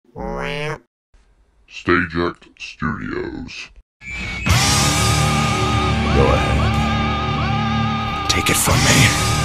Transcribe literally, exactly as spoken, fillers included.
Stagect Studios. Go ahead. Take it from me.